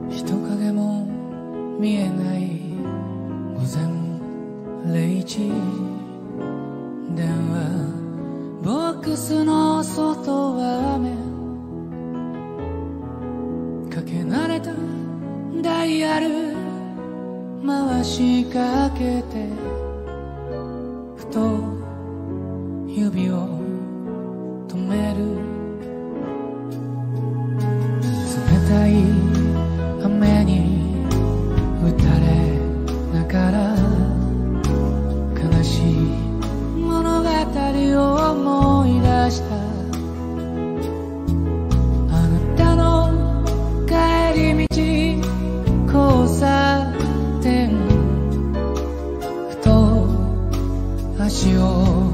人影も見えない午前0時、電話ボックスの外は雨、かけ慣れたダイヤル回しかけて、ふと指を止める。冷たい雨に打たれながら悲しい物語を思い出した。あなたの帰り道交差点、ふと足を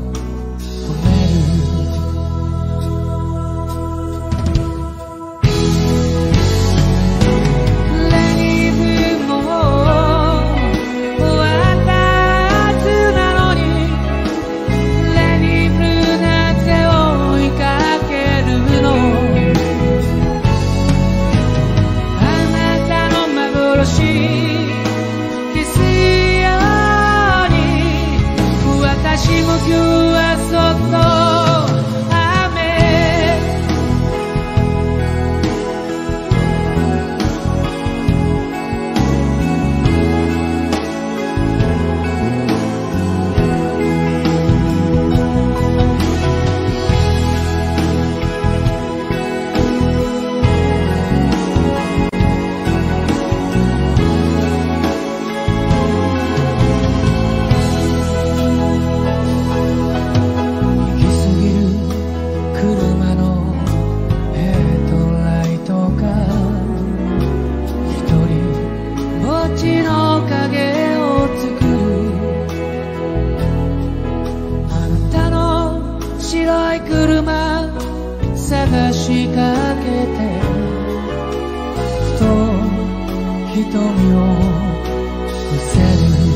探しかけて、ふと瞳を伏せる。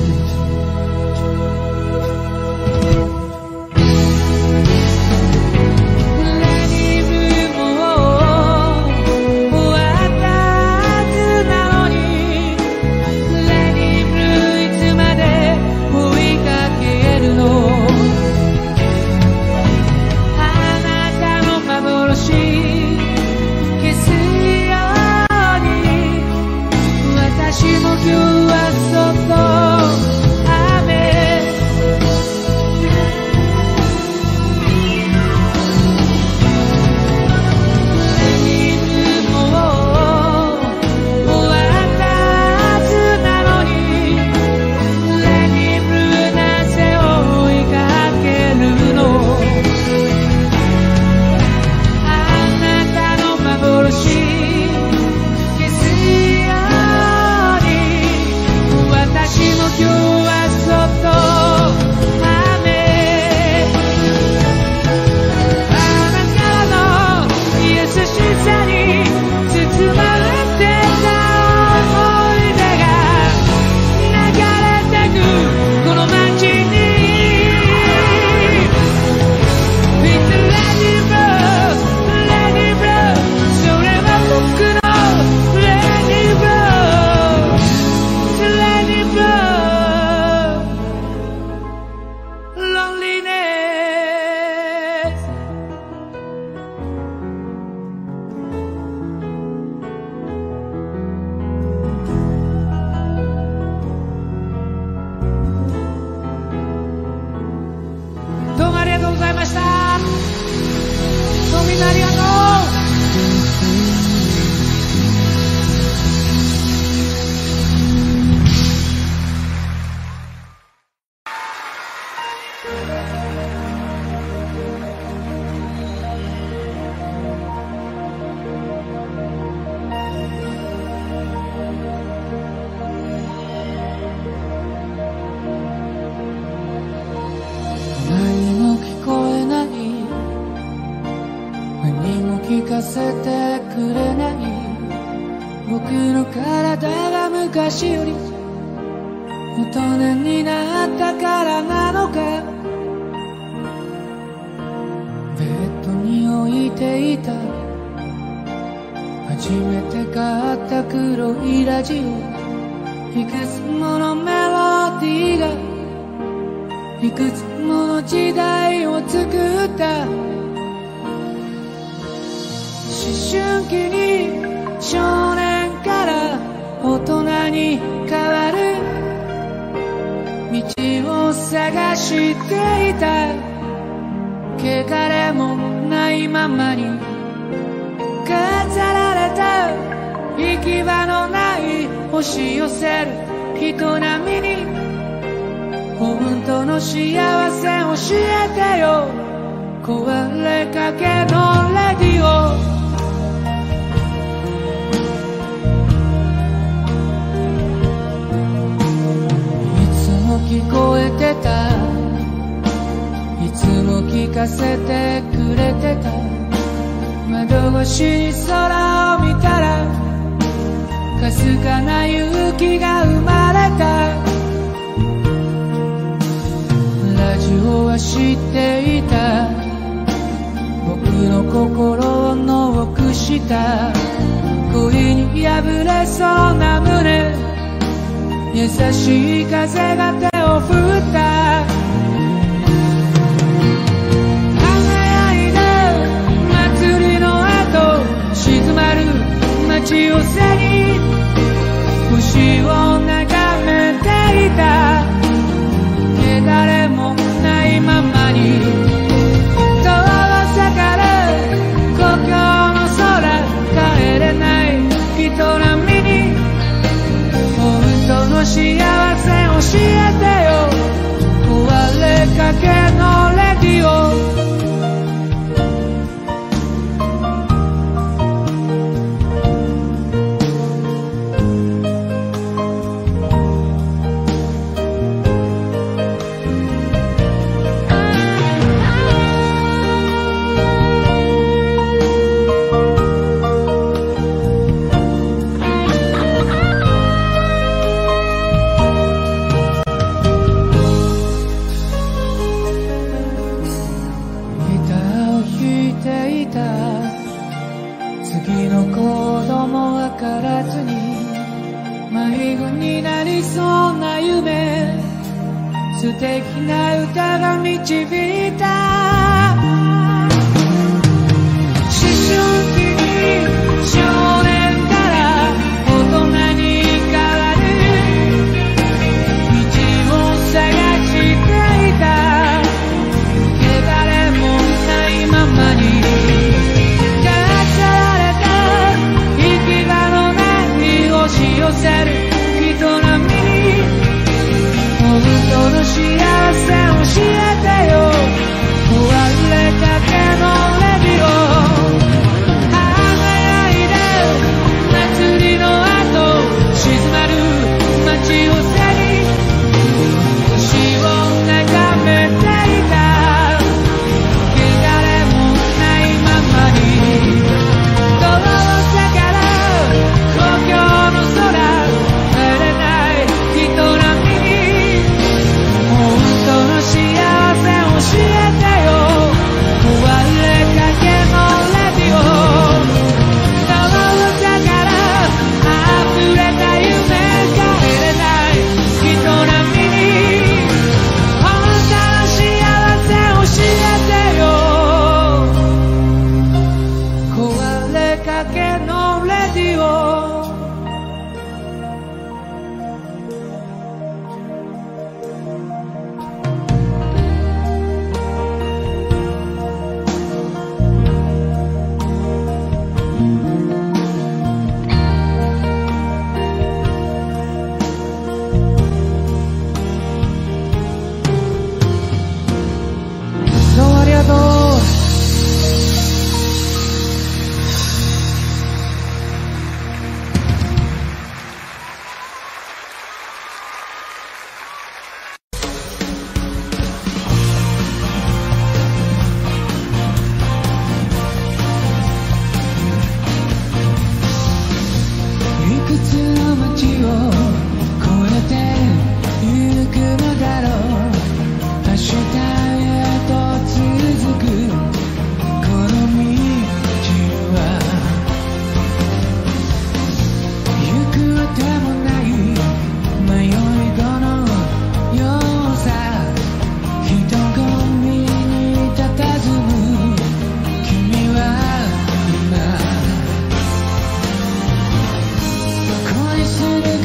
聞かせてくれない僕の体が昔より大人になったからなのか。ベッドに置いていた初めて買ったク黒いラジオ、いくつものメロディーがいくつもの時代を作った。思春期に少年から大人に変わる道を探していた。汚れもないままに飾られた行き場のない押し寄せる人並みに、本当の幸せ教えてよ、壊れかけのレディオ。いつも聞こえてた、いつも聞かせてくれてた。窓越しに空を見たらかすかな勇気が生まれた。ラジオは知っていた、僕の心をノックした。恋に破れそうな胸、優しい風が手を振った。輝いた祭りの後、静まる街を背に星を眺めていた。汚れもないままに遠ざかる故郷の空、帰れない人並みに本当の幸せ教えてよ、壊れかけのレディオ。次の子供わからずに迷子になりそうな夢、素敵な歌が導いた。思春期に少年から大人に変わる道を探していた。汚れもないままに押し寄せる人並みに本当の幸せ教えてよ、壊れかけのレディオ。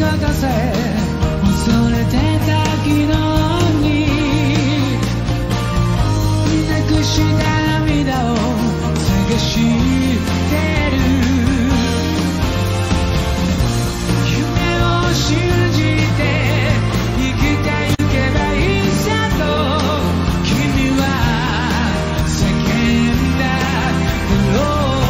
姿さえ恐れてた昨日になくした涙を探してる夢を信じて生きてゆけばいいさと君は叫んだだろう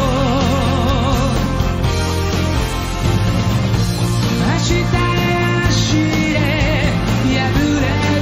明日へ走れ破れ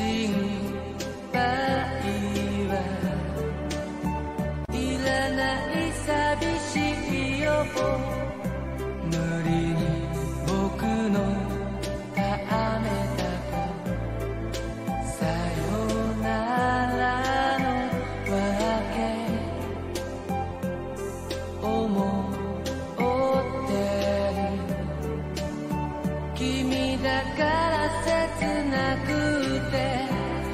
心配はいらない寂しいよ無理に僕のためだとさよならのわけ思ってる君だから切なくて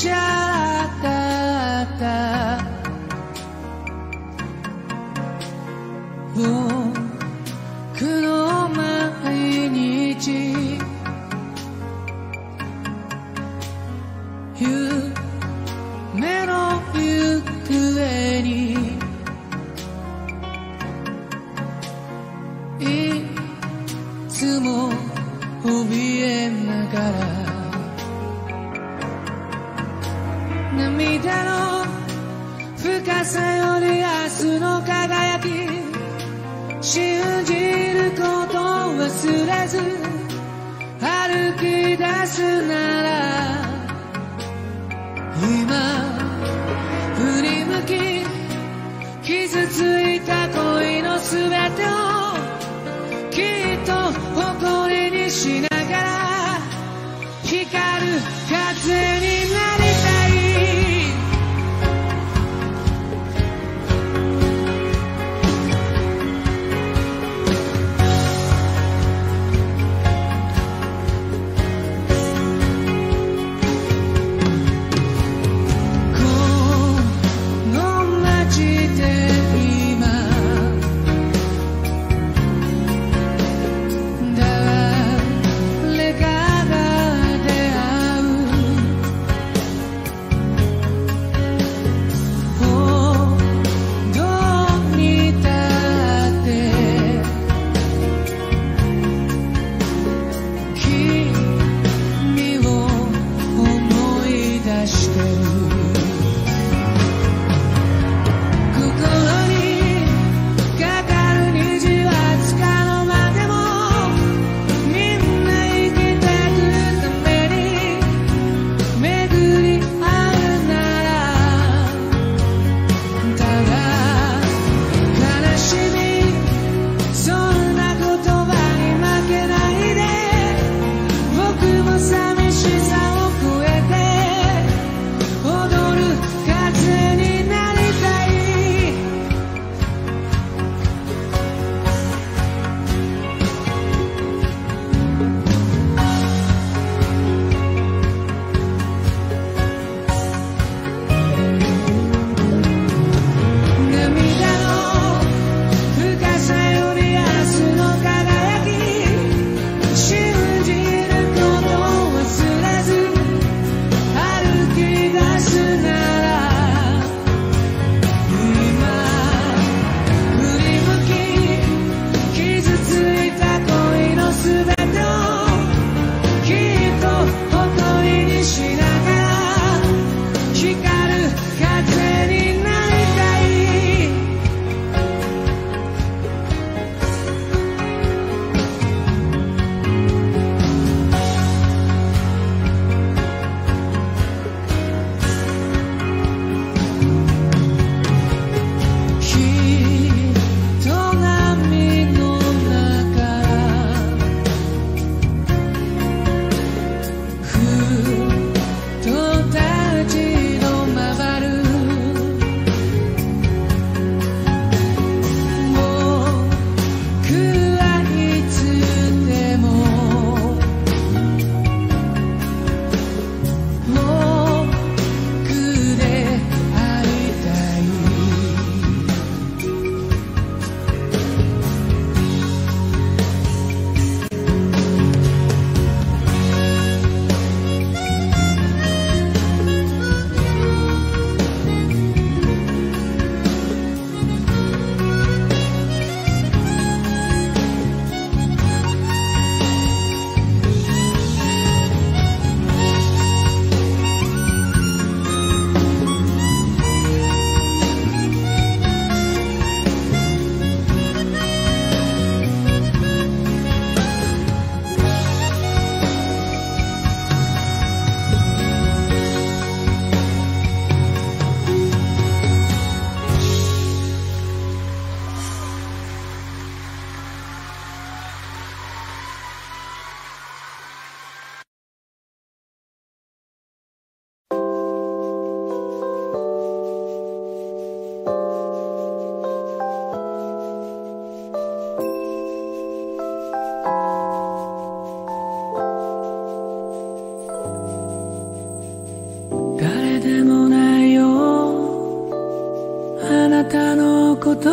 しゃった僕の毎日夢の行方にいつも怯えながら涙の深さより明日の輝き信じることを忘れず歩き出すなら今振り向き傷ついた恋のすべてをきっと誇りにしながら光る風になりたい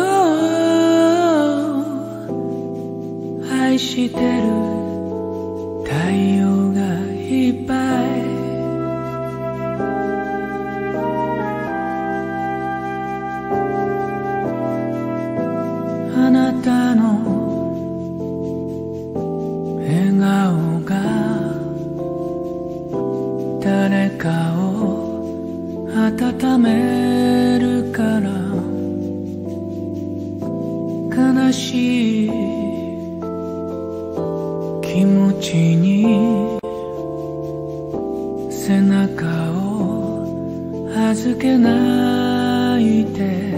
愛してる太陽がいっぱいあなたの笑顔が誰かを温めるから悲しい気持ちに背中を預けないで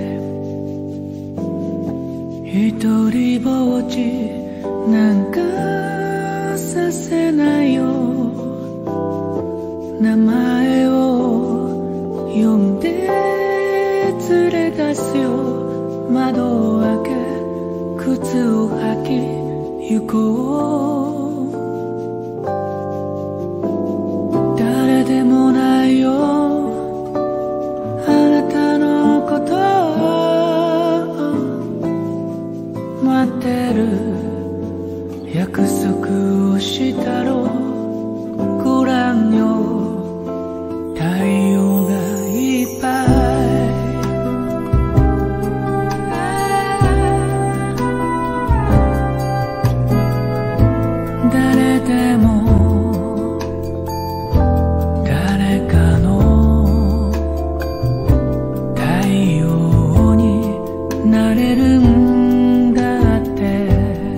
一人ぼっちなんかさせないよ名前を呼んで連れ出すよ窓を開け靴を履き行こう誰でもないよあなたのことを待ってる約束をしたろご覧よ太陽がいっぱい誰でも誰かの太陽になれるんだって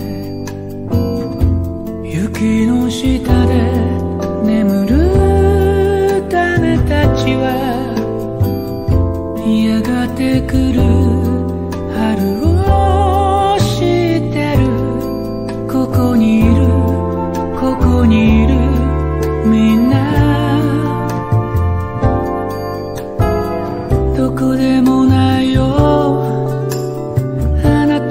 雪の下で眠る種たちはやがて来る春を知ってるここにいるここにいるみんなどこでもないよあな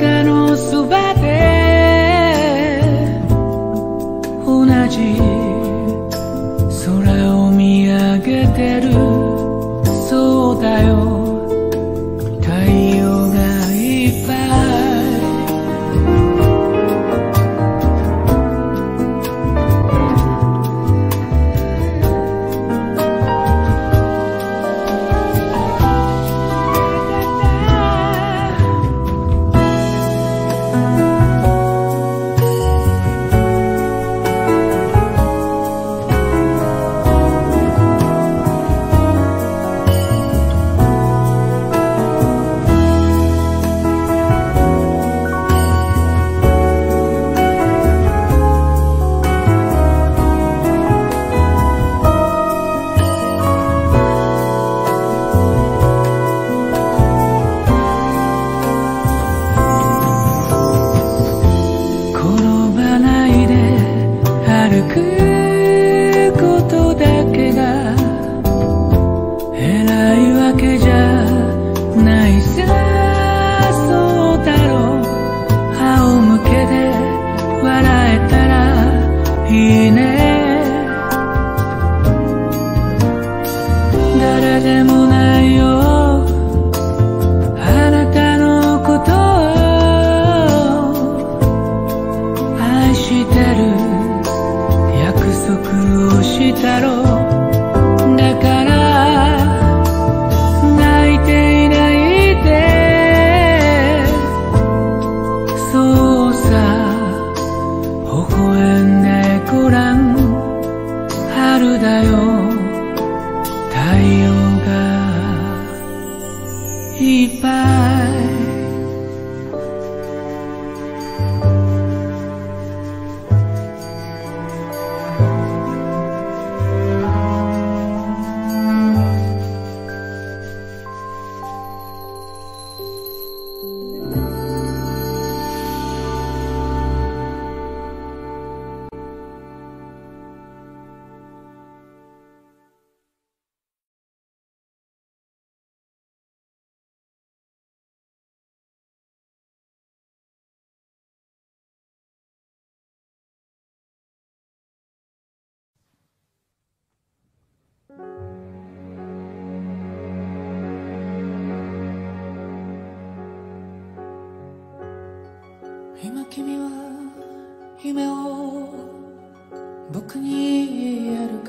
今君は夢を僕に言えるか。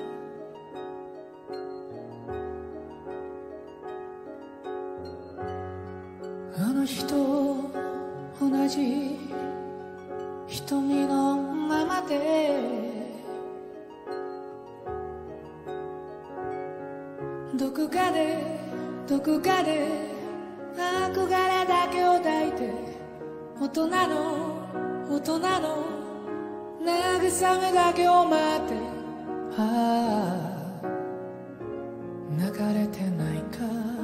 あの日と同じ瞳のままでどこかで憧れだけを抱いて大人の慰めだけを待って流れてないか。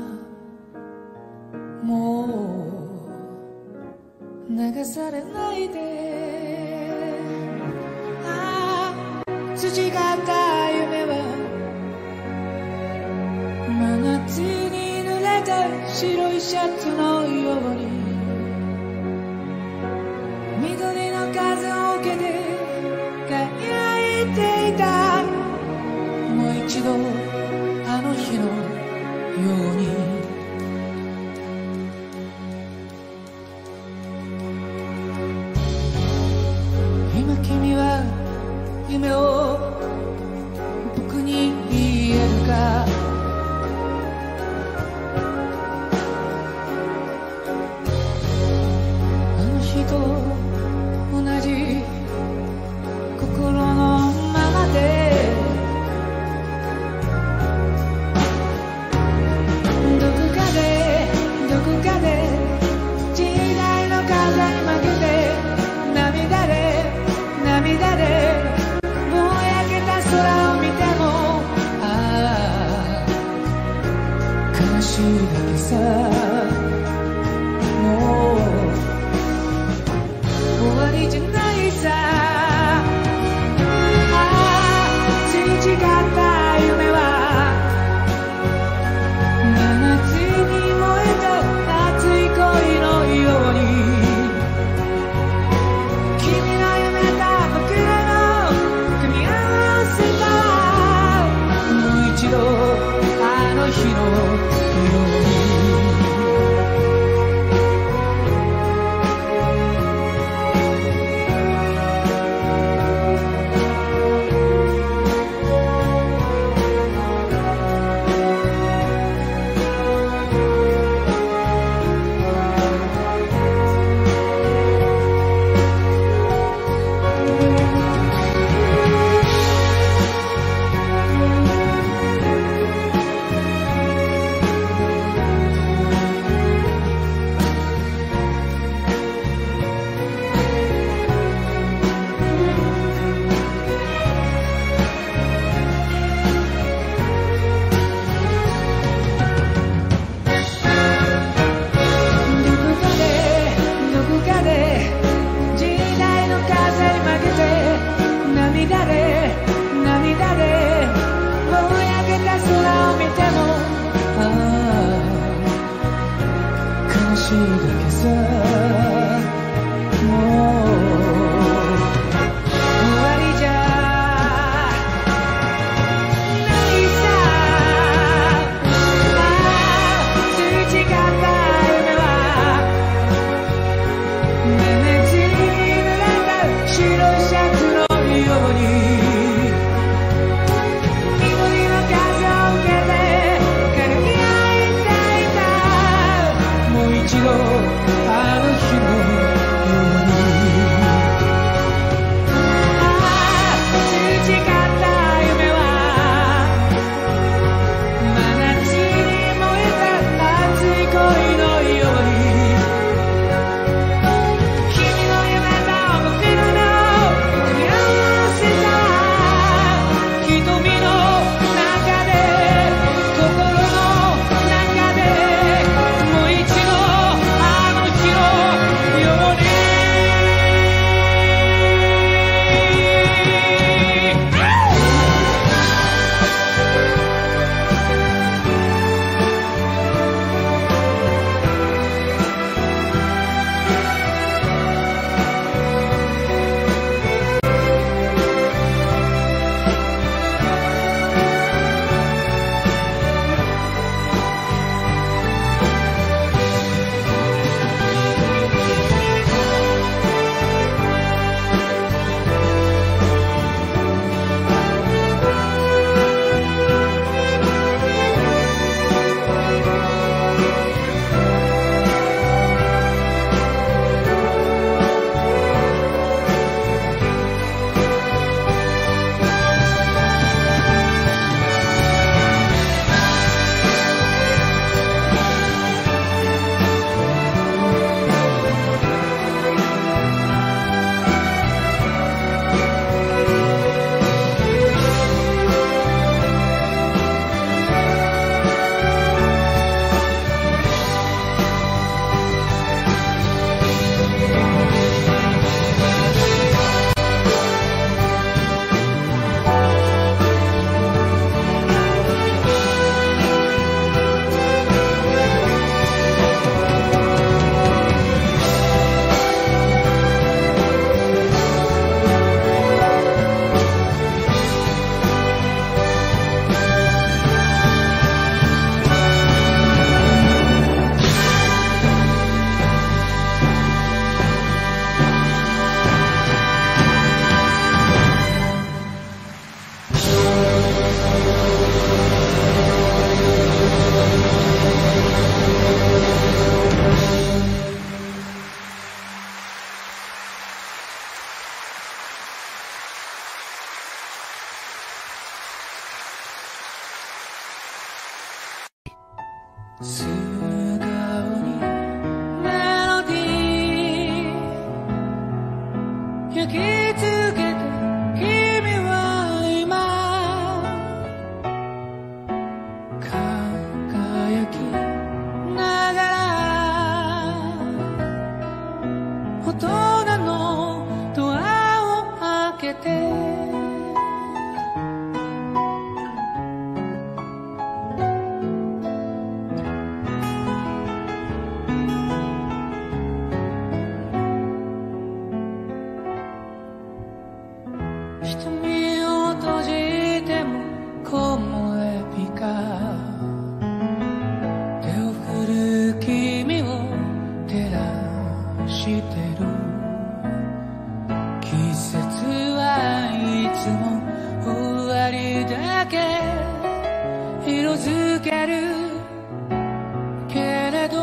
もう流されないで。培った夢は真夏に濡れた白いシャツのように緑の風を受けて輝いていた。もう一度あの日のように今君は夢を僕に言えるか。あの日と同じ心のままでどこかで時代の風に負けて涙でもう焼けた空を見ても悲しいだけさ。もう終わりじゃないさ。培った夢は真夏に燃えた熱い恋のように君の夢と僕らの組み合わせた。もう一度あの日のように涙でもう焼けた空を見ても悲しいだけさ。もう終わりじゃないさ。培った夢は真夏に濡れた白いシャツのようにあの素顔にメロディー焼き付けて君は今輝きながら大人のドアを開けて瞳を閉じても木漏れ日が手を振る君を照らしてる季節はいつも終わりだけ色づけるけれど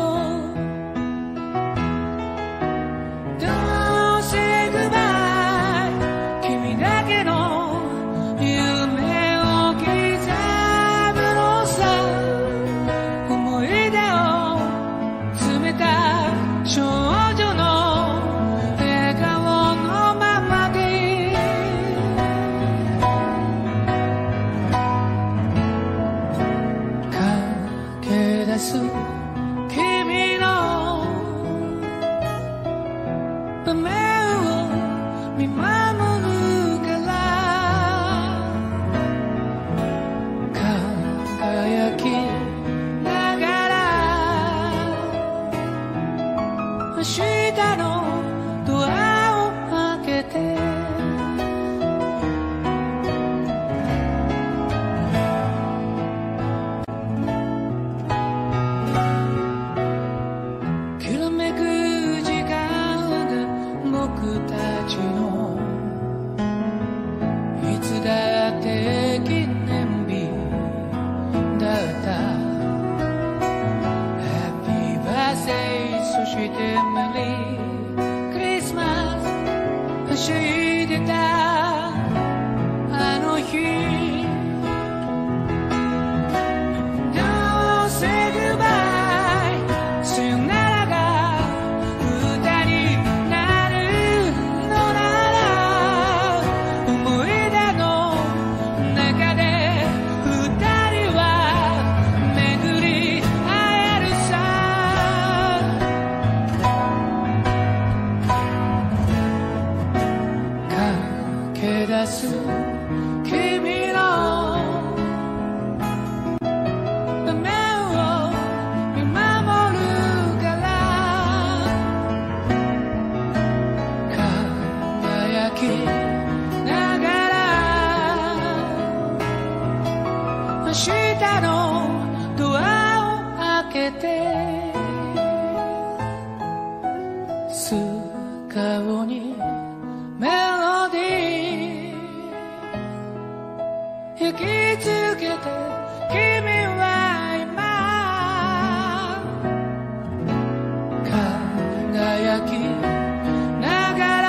Don't say goodbye君だけの夢を刻むのさ思い出を詰めた少女の笑顔のままで駆け出す君の場面を見守るから輝きながら明日のドアを開けてきらめく時間が僕たちのいつだって記念日だった Happy birthday そしてメリークリスマスはしゃいでたあの日Don't say goodbye さよならが歌になるのなら思い出の中で二人は巡り会えるさ駆け出す君の場面を見守るから輝きながら明日のドアを開けて素顔にメロディー焼き付けて君は今輝きながら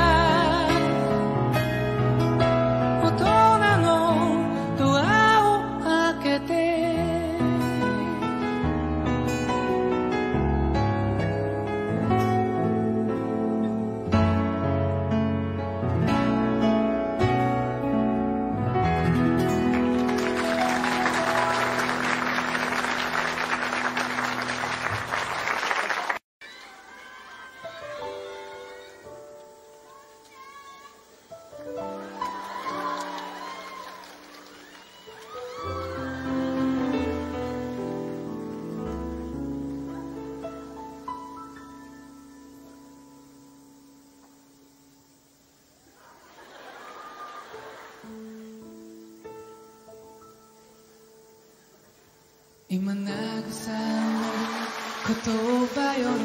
大人のドアを開けて今慰める言葉より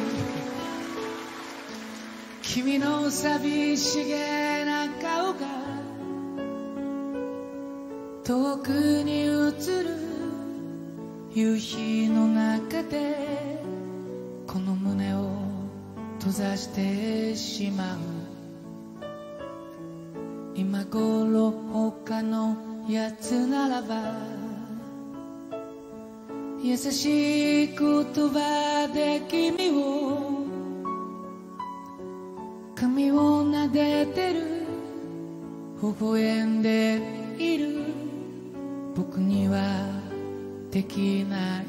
君の寂しげな顔が遠くに映る夕日の中でこの胸を閉ざしてしまう。今頃他のやつならば優しい言葉で君を髪を撫でてる微笑んでいる僕にはできない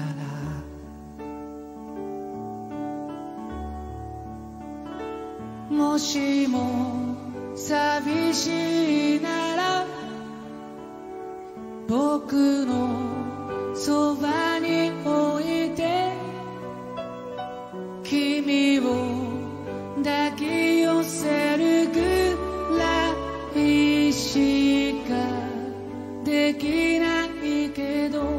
からもしも寂しいなら僕のそばに置いて君を抱き寄せるぐらいしかできないけど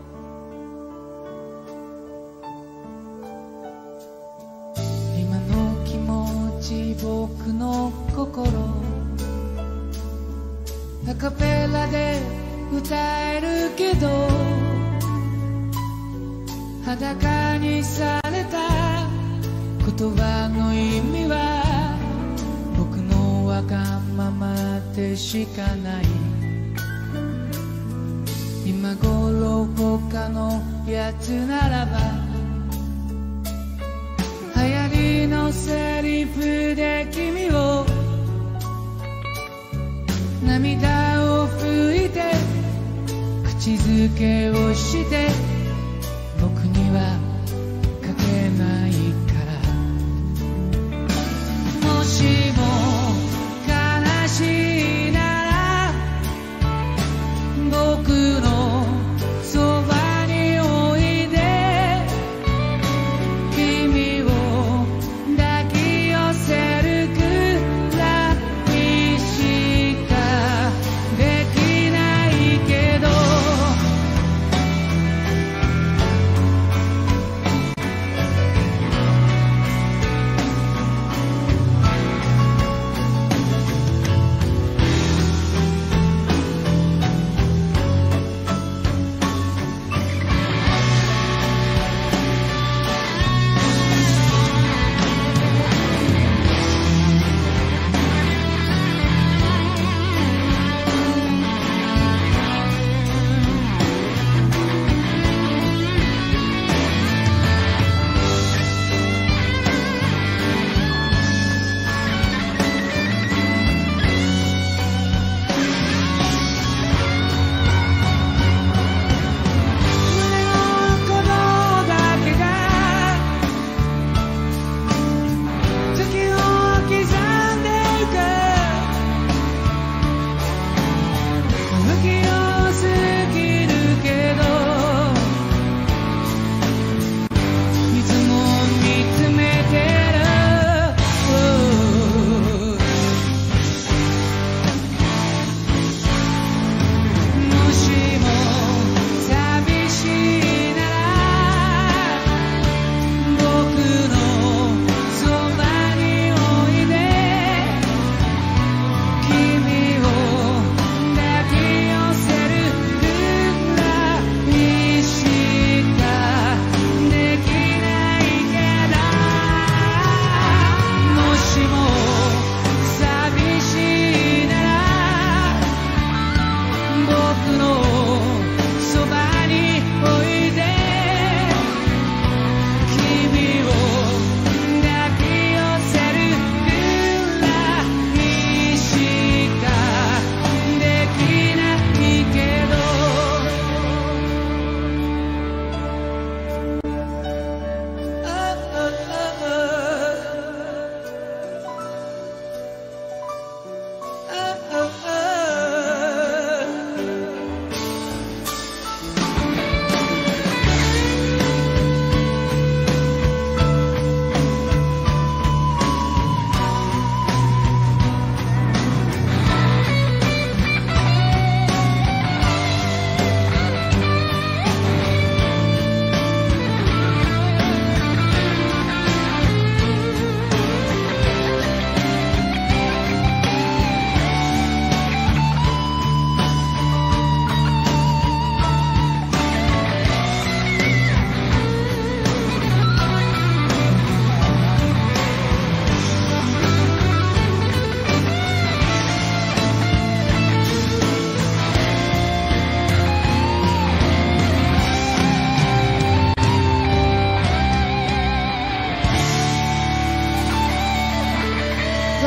今の気持ち僕の心アカペラで歌えるけど裸にされた言葉の意味は僕のわがままでしかない今頃他のやつならば流行りのセリフで君を涙を拭いて口づけをして僕には書けないからもしも悲しいなら僕のそばにおいで君を抱き寄せるくらいしかできないけど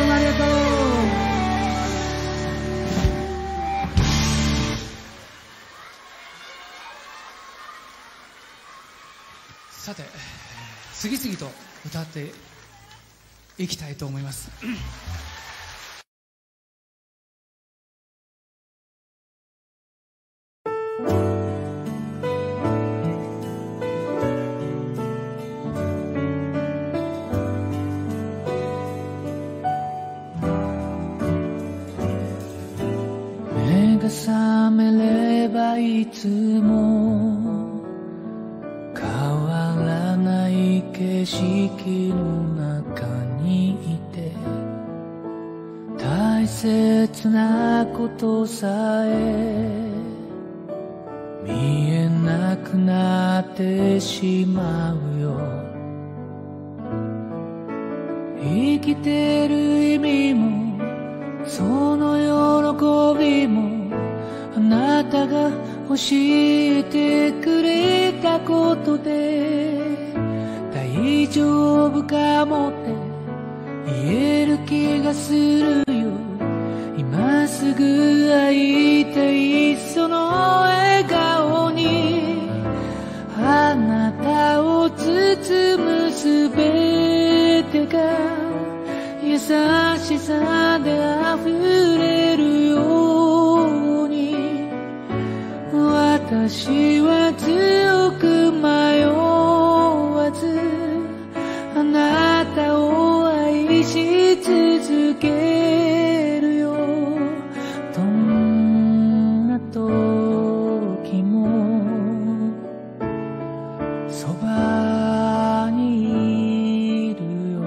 もありがとう。さて、次々と歌っていきたいと思います。目が覚めればいつも変わらない景色の中にいて、大切なことさえ見えなくなってしまうよ。生きてる意味もその喜びもあなたが教えてくれたことで大丈夫かもって言える気がするよ。今すぐ会いたいその笑顔にあなたを包むすべてが優しさで溢れるように私は強く迷わずあなたを愛し続けるよ。どんな時もそばにいるよ。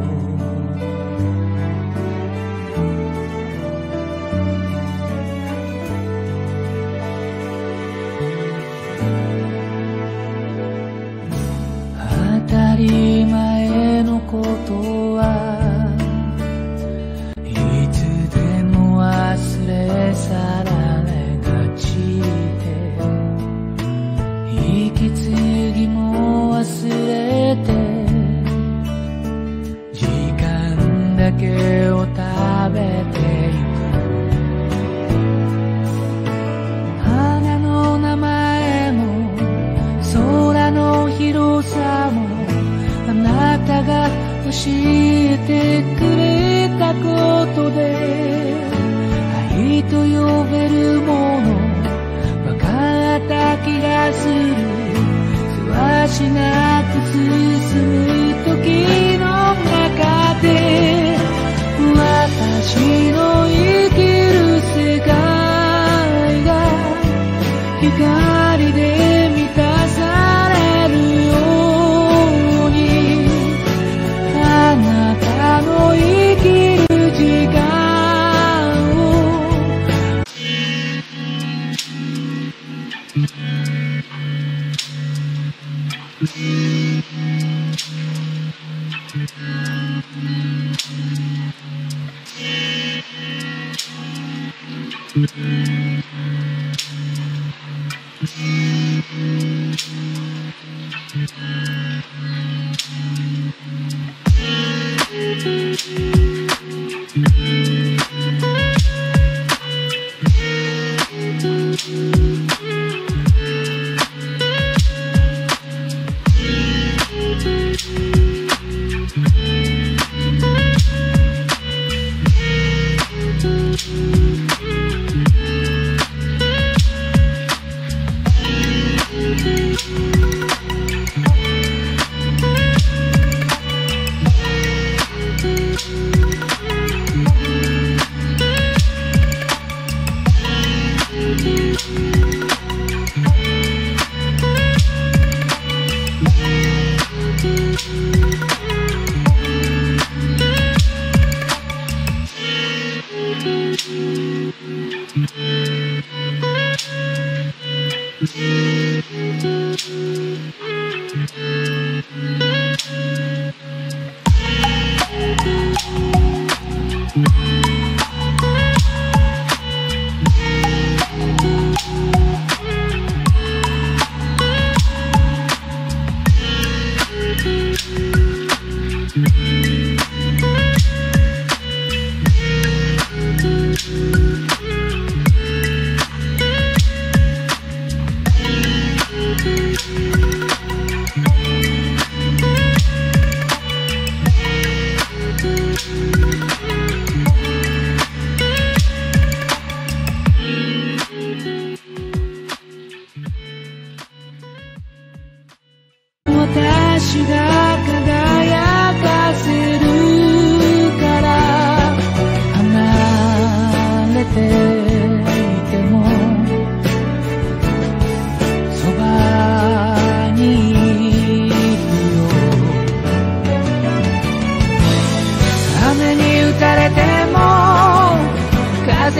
当たり前のことはいつでも忘れ去られがちで息継ぎも忘れて時間だけを食べていく。花の名前も空の広さもあなたが教えてくれたことで愛と呼べるもの分かった気がする。せわしなく進む時の中で私の生きる世界が光で満たされるようにあなたの生きる時間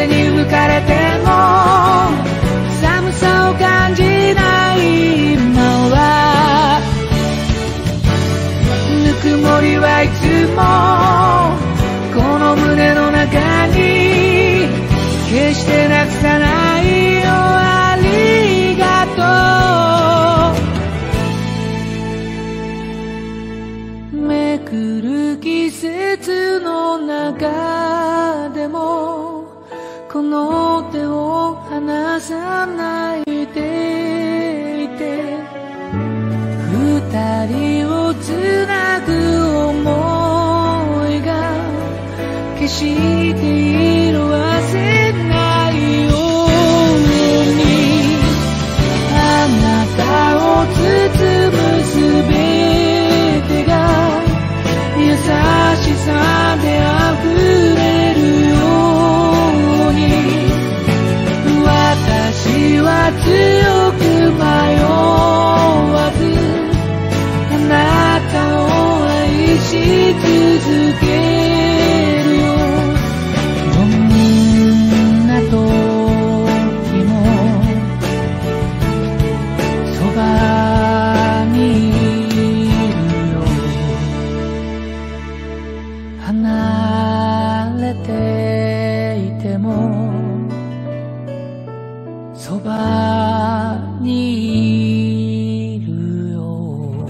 風に吹かれても寒さを感じない今はぬくもりはいつもこの胸の中に決してなくさないよありがとうめくる季節の中でもこの手を離さないでいて二人をつなぐ想いが決して色あせないようにあなたを包むすべてが優しさで溢れるように私は強く迷わずあなたを愛し続けるよどんな時もそばにいるよ離れていてもそばにいるよ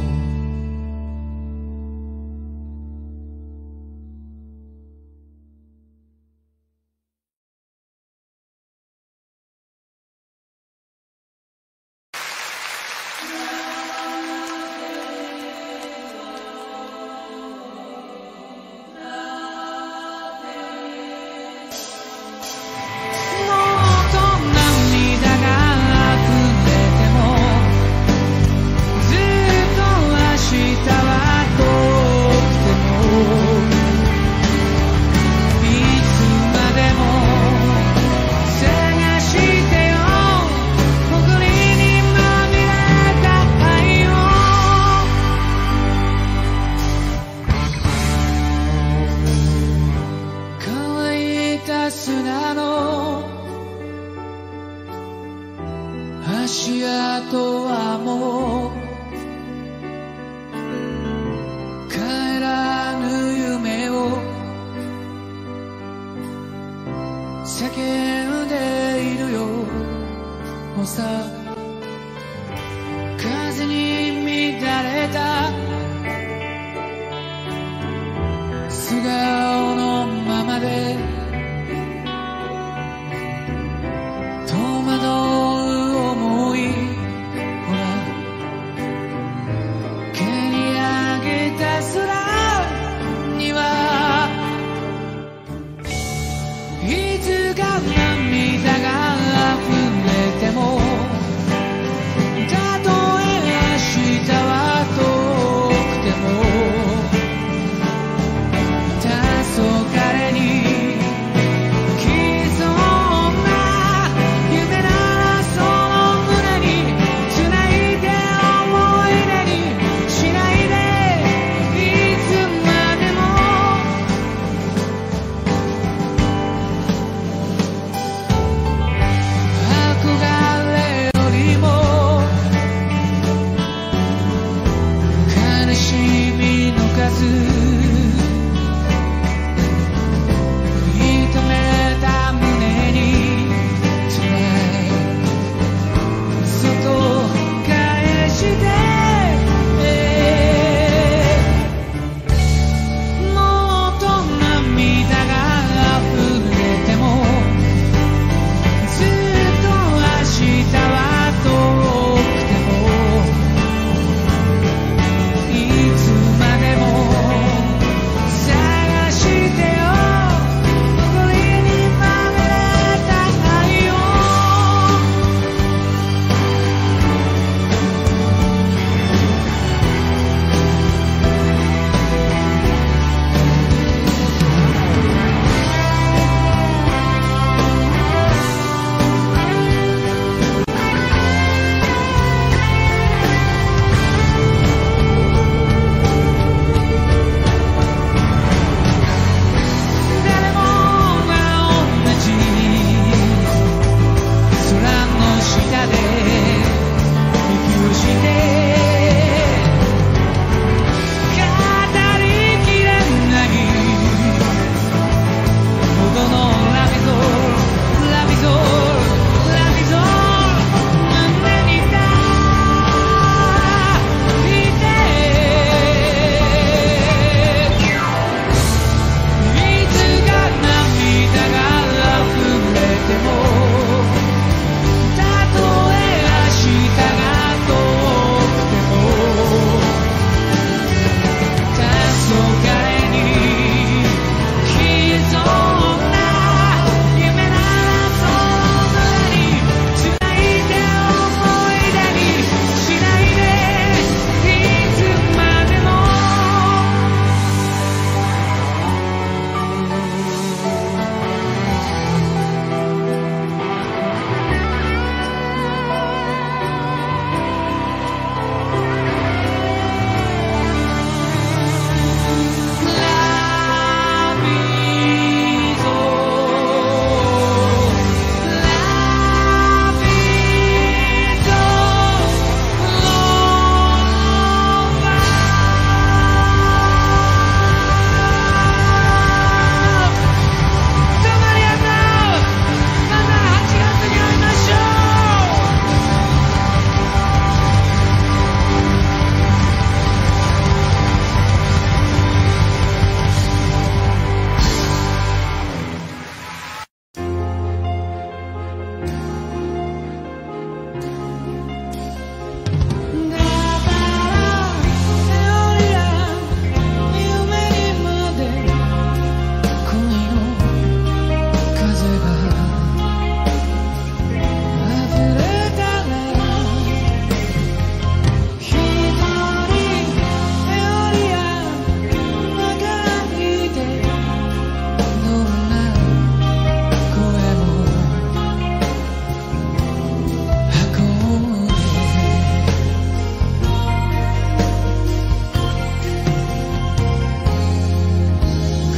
砂の足跡はもう帰らぬ夢を叫んでいるよさ風に乱れた素顔のままでた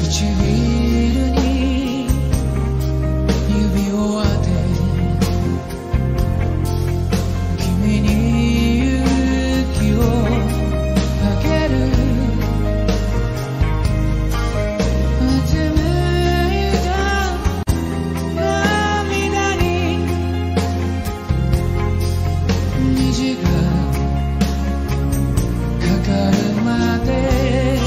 唇に指を当て君に勇気をあげるうつむいた涙に虹がかかるまで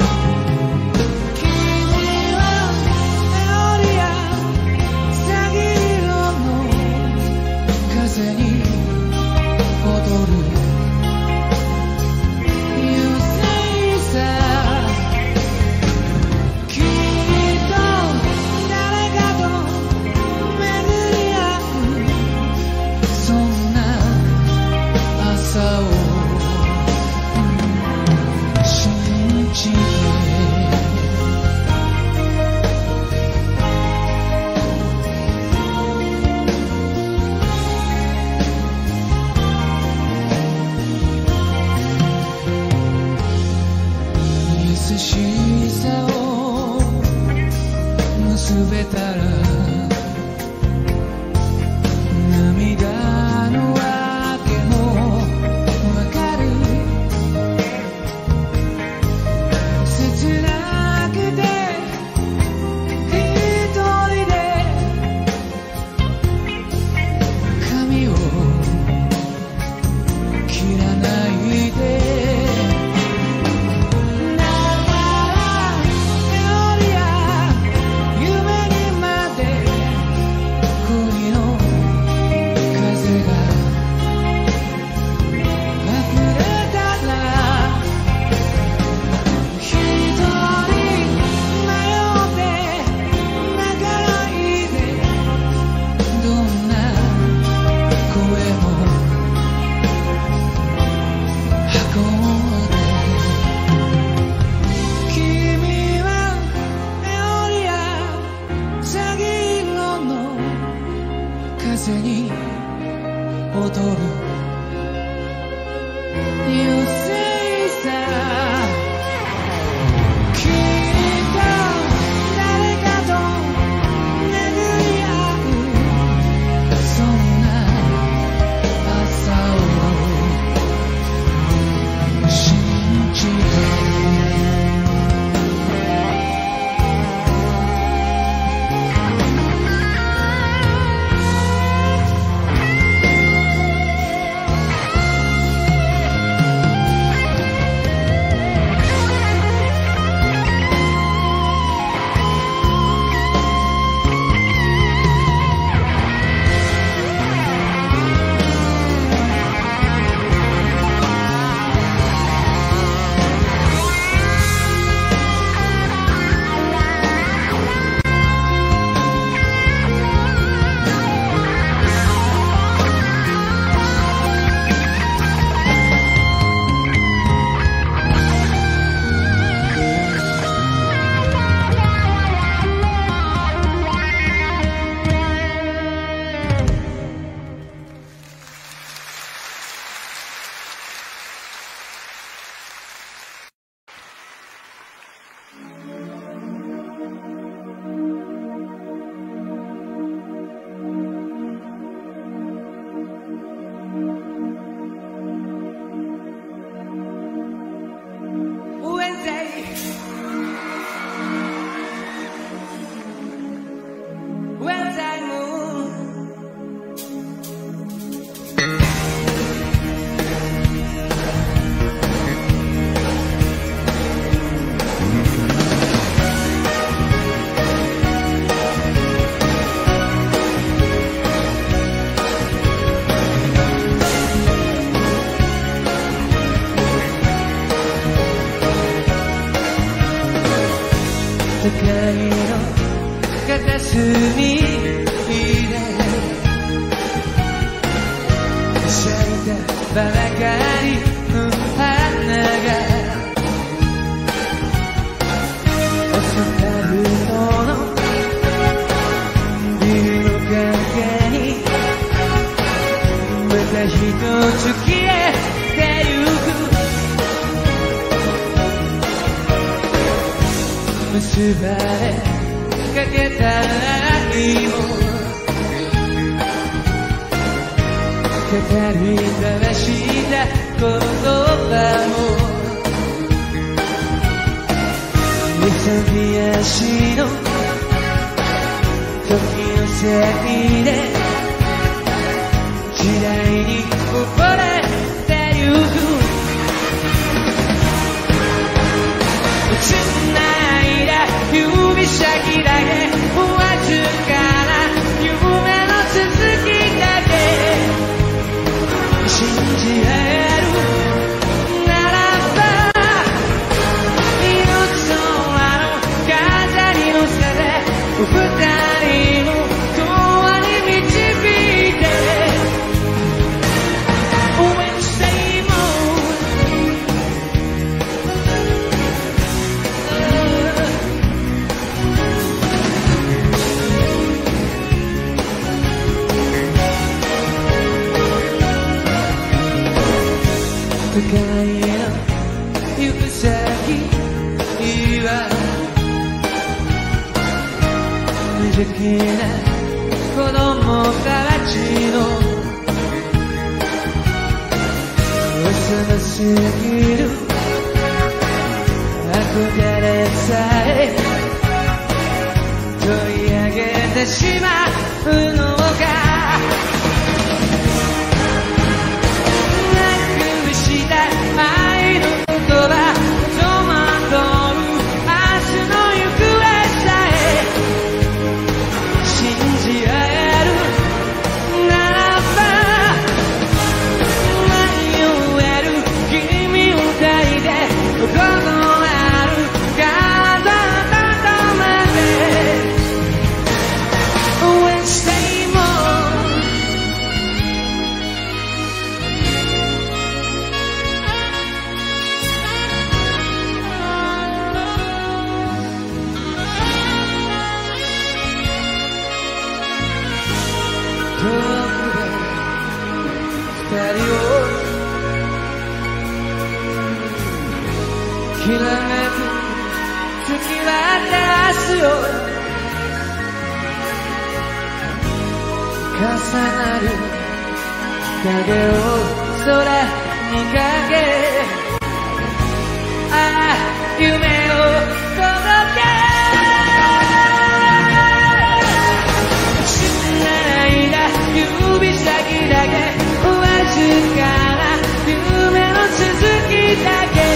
優しさを結べたら涙の訳もわかる切なくて一人で髪を切らないで風に踊る優勢さきっと誰かと巡り合うそんな朝を信じて世界の片隅で咲いたばかりの花が遅かるののビルの陰にまた一つ消えてゆく結ばれかけた愛も語り交わした言葉も勇み足の時のせいで時代に溺れてゆく繋いだ指先だけわずかな夢の続きだけ信じ合えるならば夜空の飾りの下で二人の永遠に導いて When say more 都会の行く先は無邪気な子供たちの幼すぎる憧れさえ取り上げてしまうのか愛の言葉戸惑う明日の行方さえ信じ合えるならば迷える君を抱いて心ある体温めて When say more遠くで二人をきらめく月は照らすよ重なる影を空にかけああ夢を届け指先だけわずかな夢の続きだけ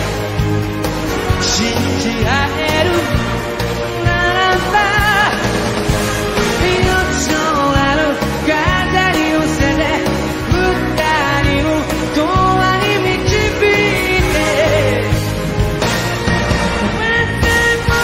信じ合えるならば夜空の飾りを捨てて二人を永遠に導いて When the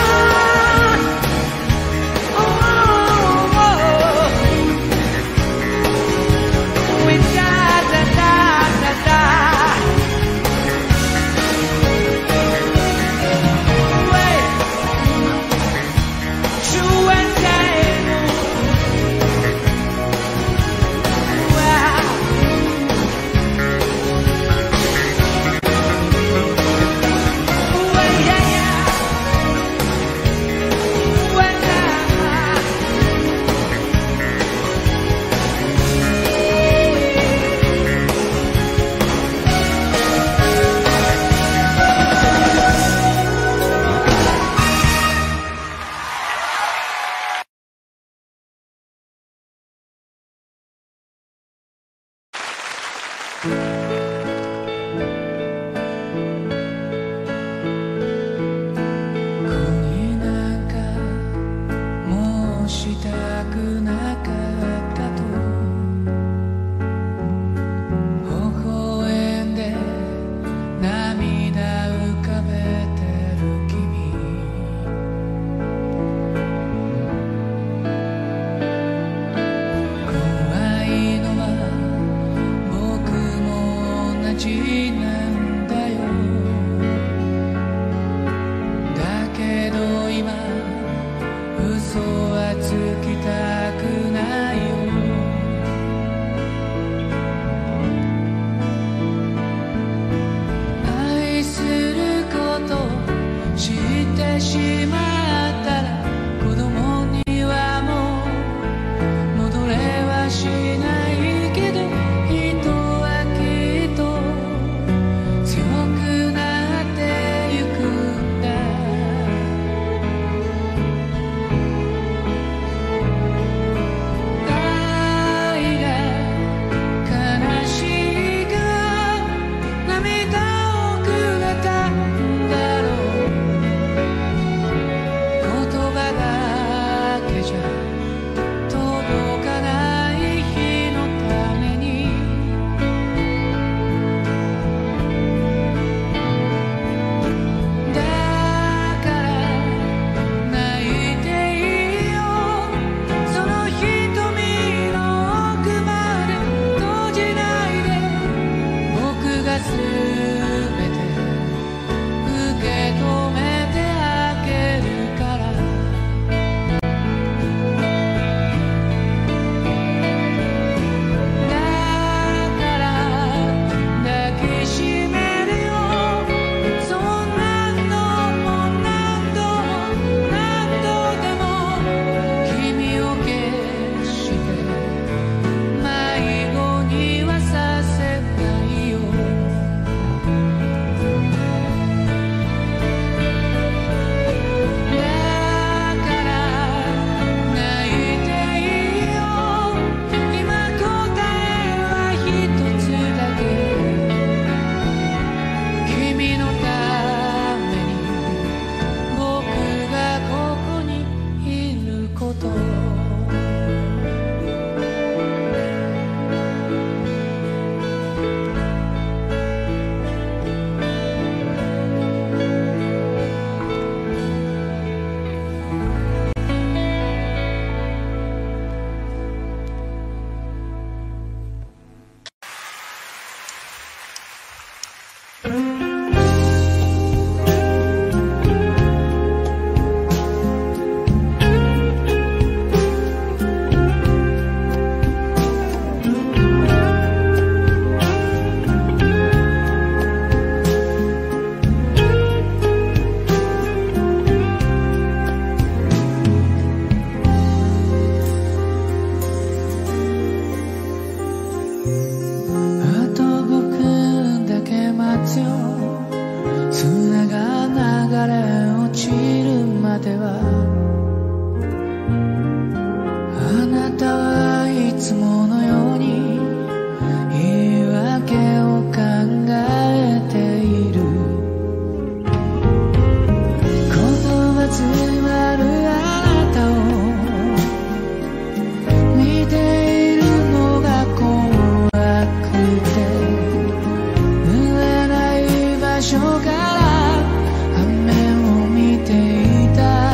ではあなたはいつものように言い訳を考えている。言葉詰まるあなたを見ているのが怖くて、濡れない場所から雨を見ていた。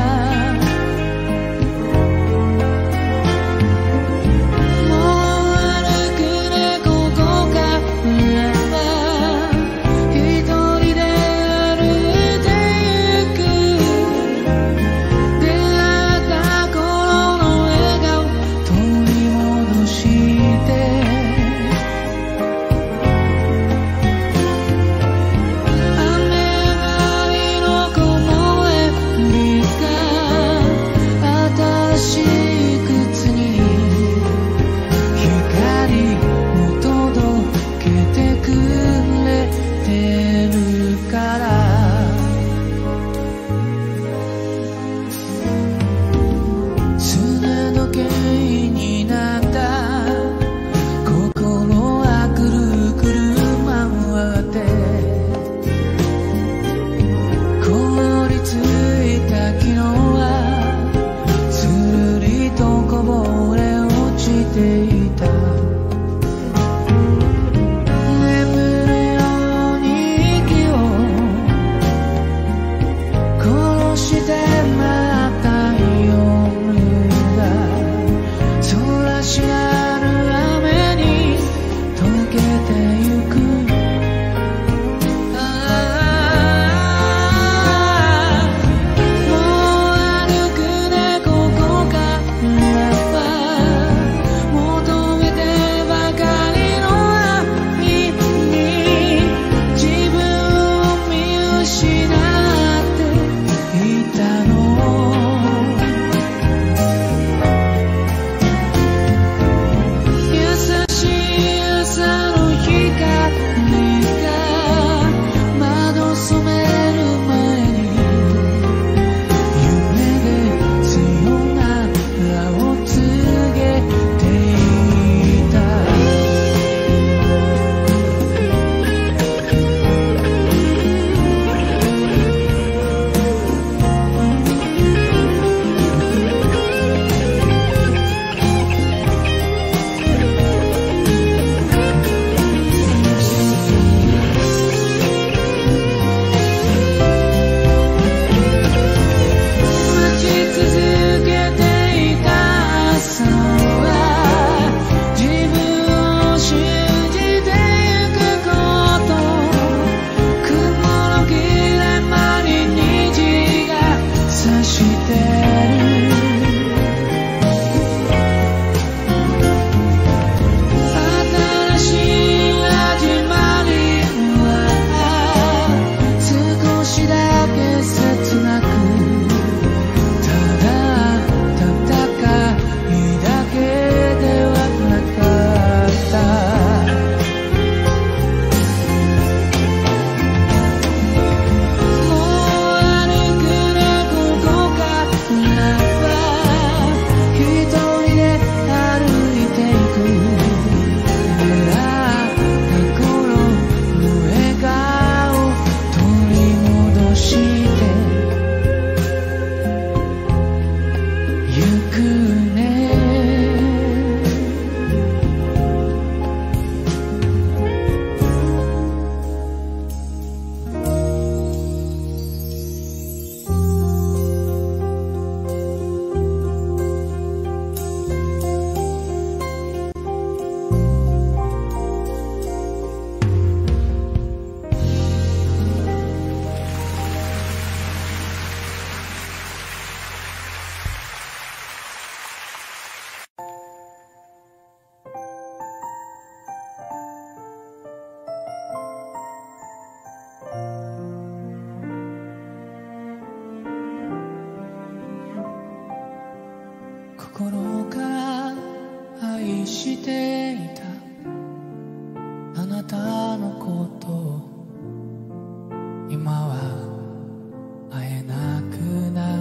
心から愛していたあなたのことを今は会えなくなった。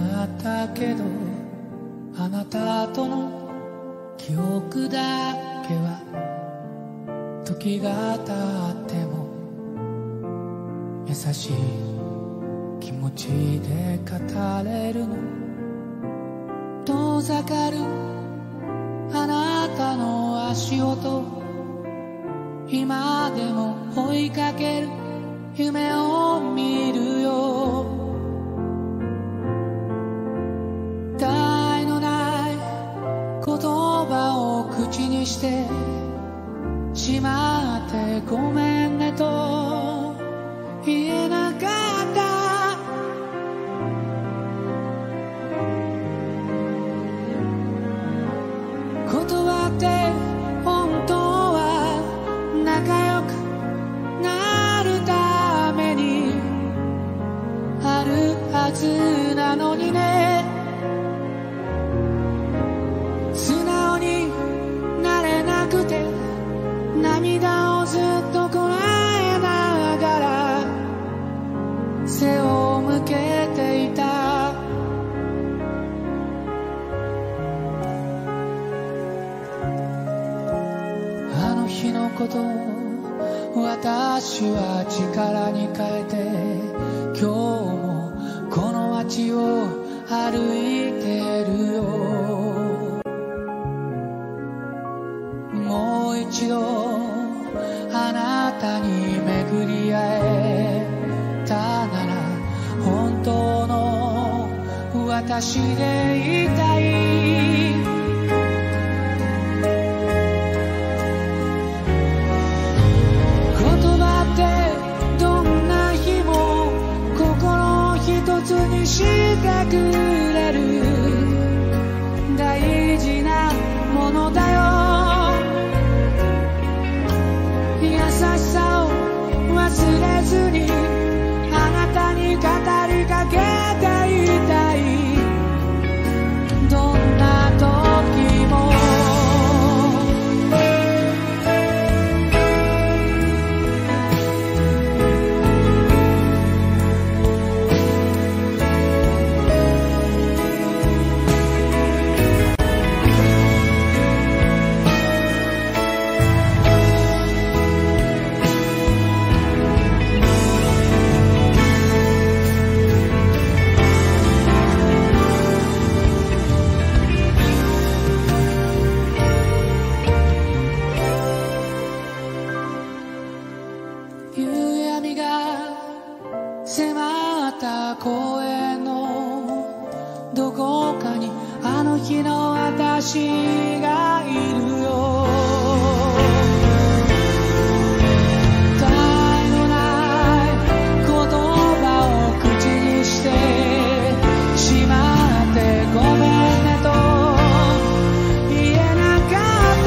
ったけどあなたとの記憶だけは時が経っても優しい気持ちで語れるの。遠ざかるあなたの足音、今でも追いかける夢を見るよ。他愛のない言葉を口にしてしまってごめんねと言えなかった。言葉って本当は仲良くなるためにあるはずなのにね。素直になれなくて涙をずっとこらえながら背を向けていた。あの日のこと私は力に変えて今日もこの街を歩いてるよ。もう一度あなたに巡り会えたなら本当の私でいたい。どんな日も心一つにしてくれる大事なものだよ。優しさを忘れずにあなたに語りかけていたい。どんな時も公園のどこかにあの日の私がいるよ。他愛のない言葉を口にしてしまってごめんねと言えなかった。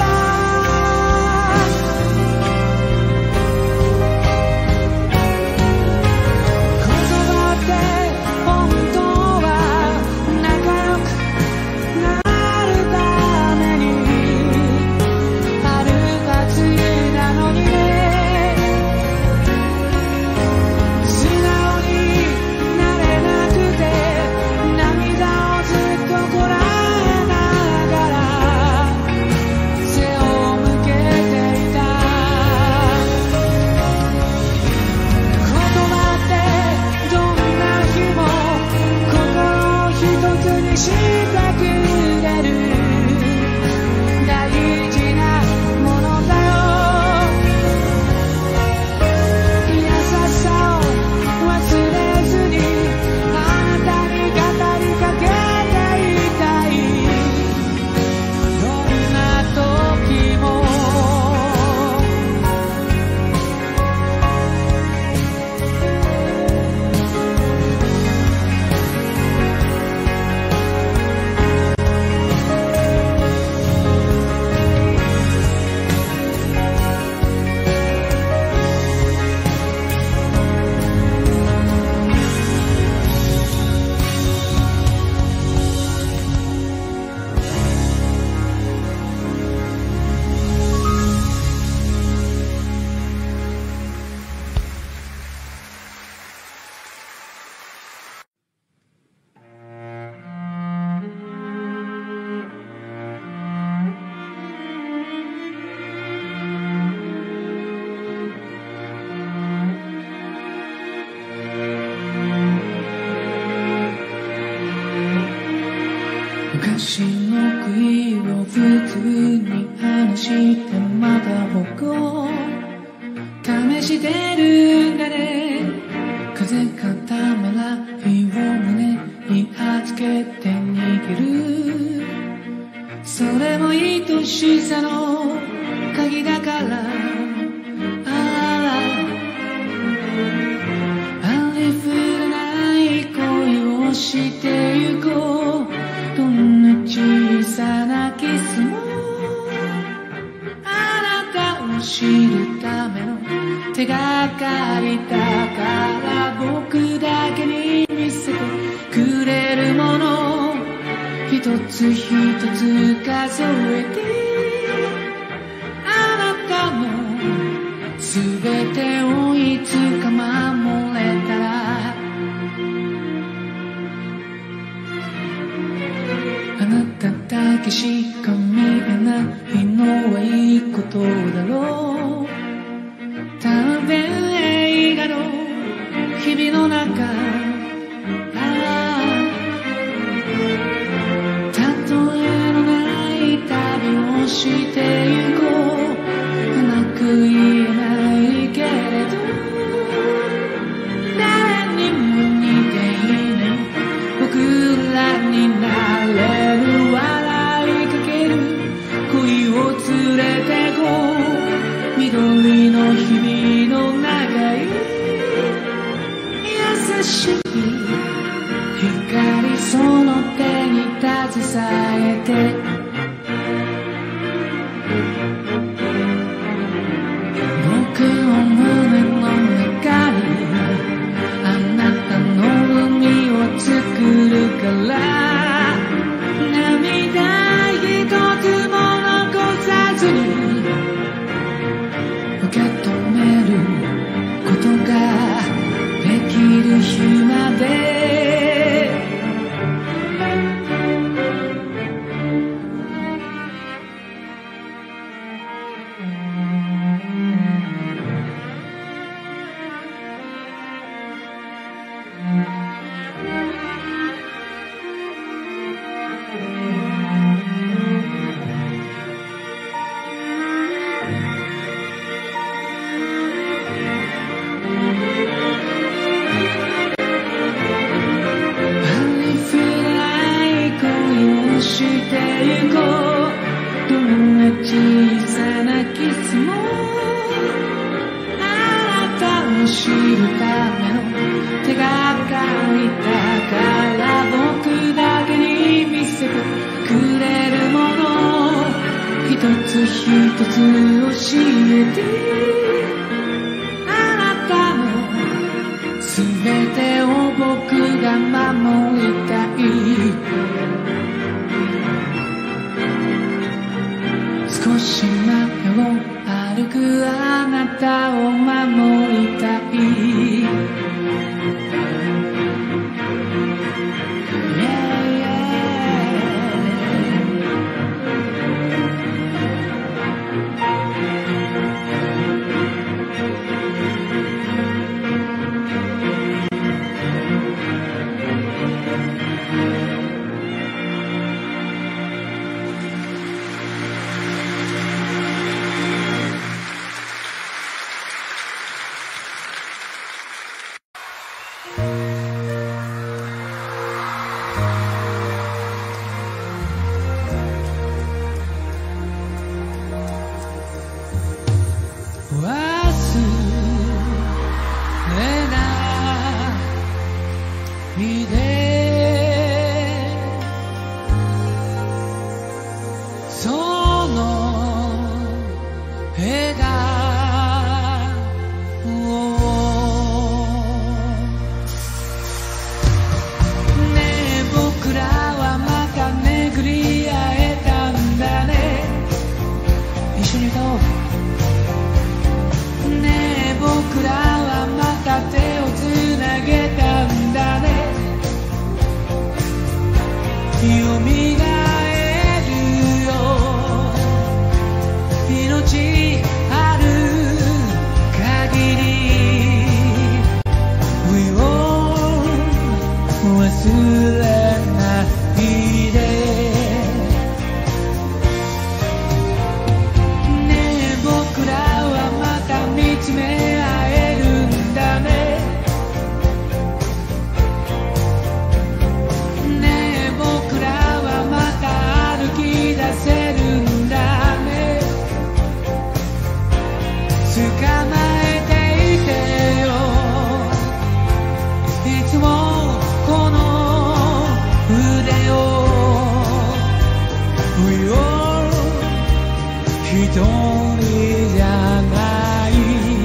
昔の悔いを普通に話してまた僕を試してるんだね。風がためらいを胸に預けて逃げる。それも愛しさの鍵だから。ありふれない恋をしてゆこう。どんな小さなキスもあなたを知るための手がかりだから。僕だけに見せてくれるもの一つ一つ数えて、あなたの全てをいつか守れたら。あなただけしか見えないのはいいことだろう。多分映画の日々の中、してゆこう。うまく言えないけれど誰にも似ていない僕らになれる。笑いかける恋を連れてこう。緑の日々の長い優しい光、その手に携えて僕の胸の中にあなたの海を作るから。涙一つも残さずに受け止めることができる日まで。 忘れないでじゃない。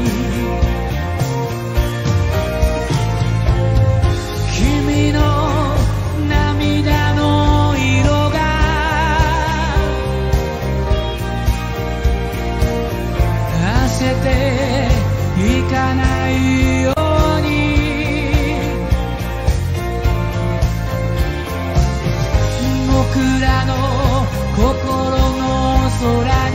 君の涙の色が焦っていかないように、僕らの心の空に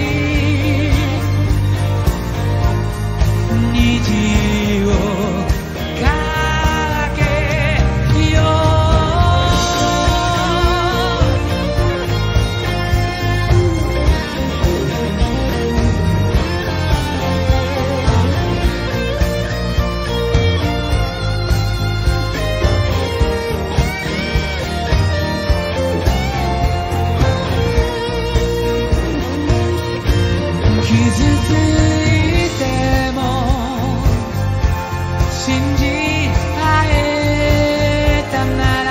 虹をかけよう。傷ついても信じ合えたなら、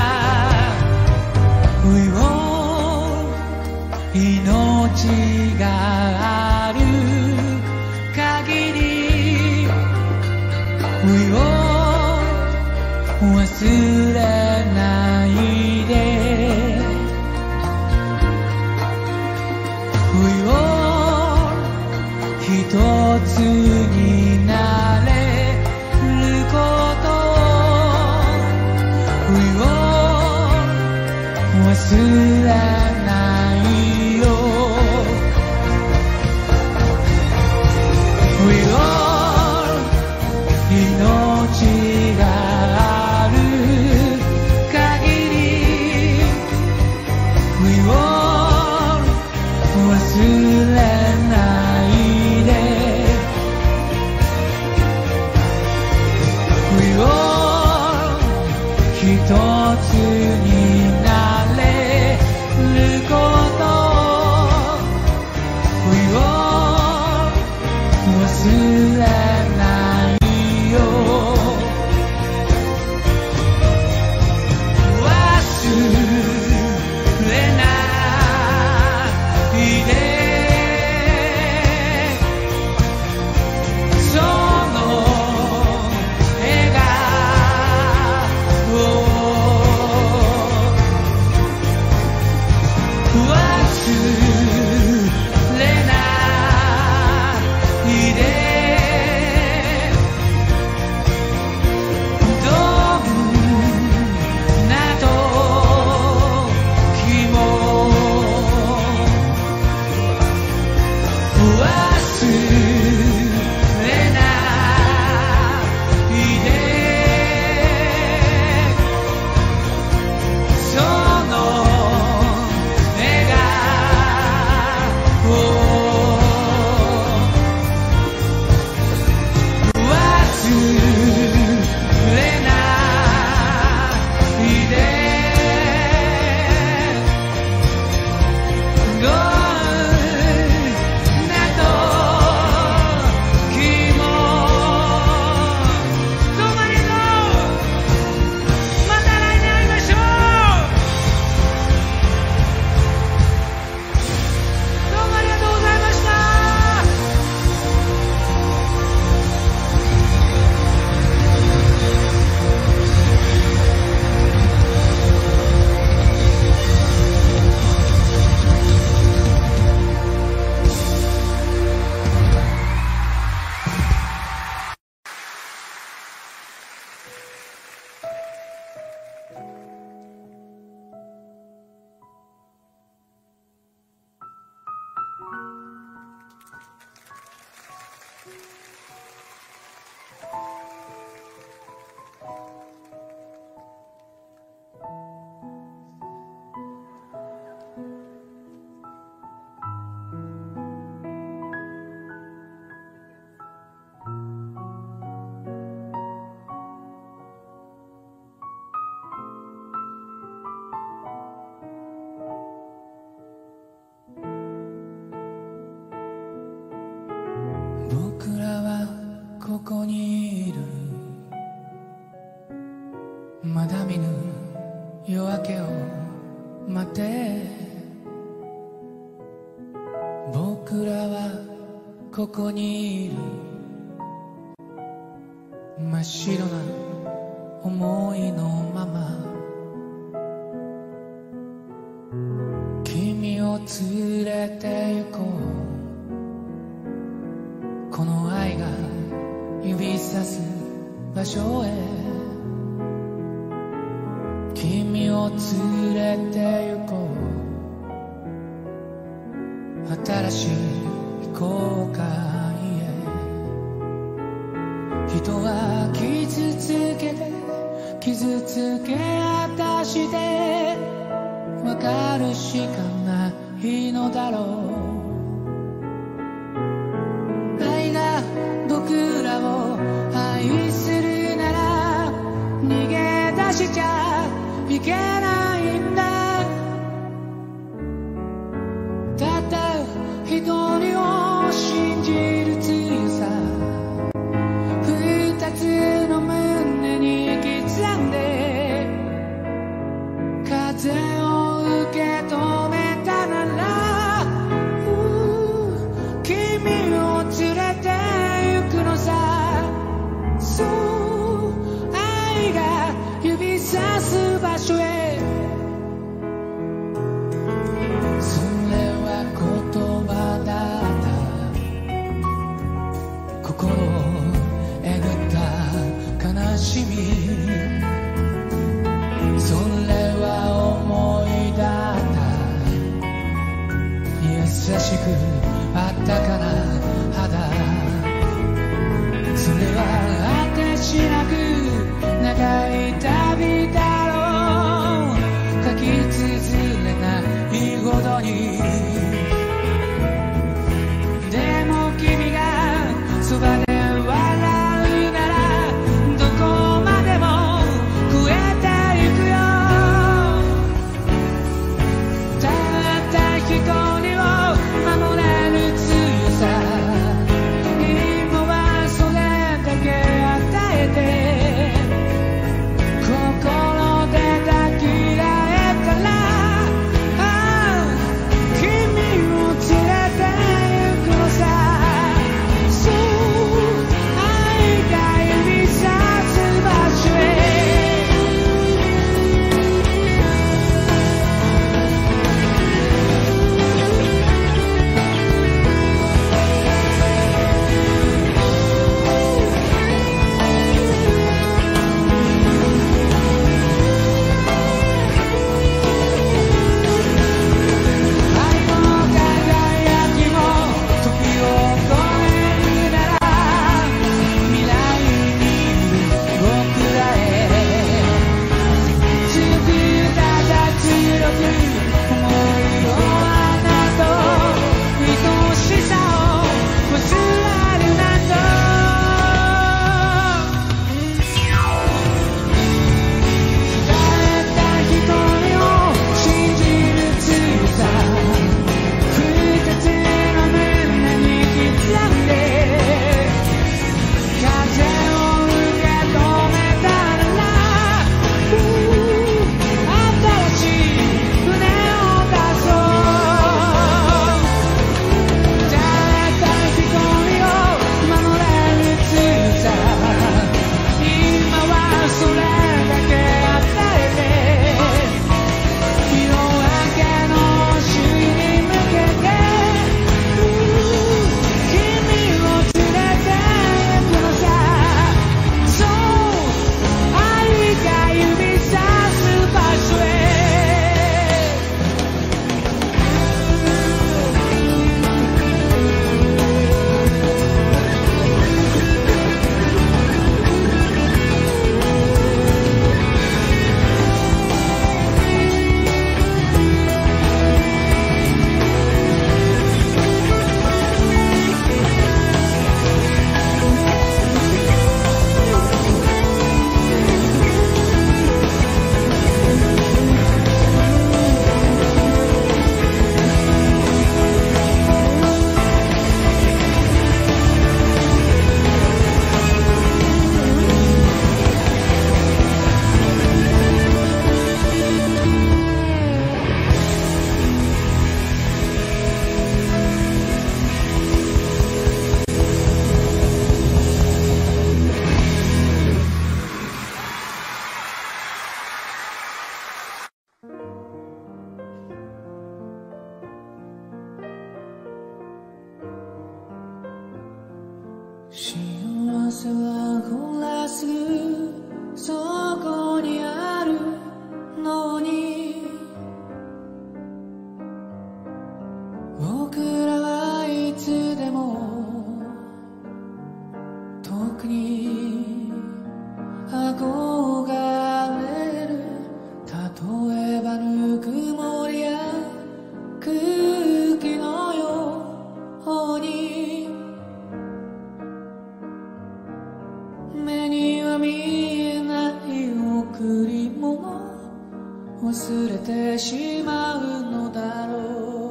不要命がある限り不要忘れないで、不要一つになれること不要忘れないよ。不要命がある限り不要忘れないで、不要一つになれること不要忘れないよ。忘れないで、その笑顔を忘れないで、どんな時も忘れないで、その笑顔ここにいる真っ白な思いのまま君を連れて行こうこの愛が指さす場所へ君を連れて行こう新しい後悔へ人は傷つけて傷つけたしてわかるしかないのだろう愛が僕らを愛するなら逃げ出しちゃいけないんだたった一人を信じる強さ二つの胸に刻んで風を受け止めたなら君を連れて行くのさそう愛が指さす場所へ心をえぐった悲しみそれは思いだった優しくあったかな肌それは果てしなく長い旅だろう書き綴れないほどにでも君がそばで笑うならどこまでも増えていくよたった一人を守れる強さ今はそれだけ与えて心で抱き合えたら君幸せはほらすぐそこにあるのに、僕らはいつでも遠くに憧れる。例えばぬくもりや空気のように、目には見えない贈り物、忘れてしまうのだろ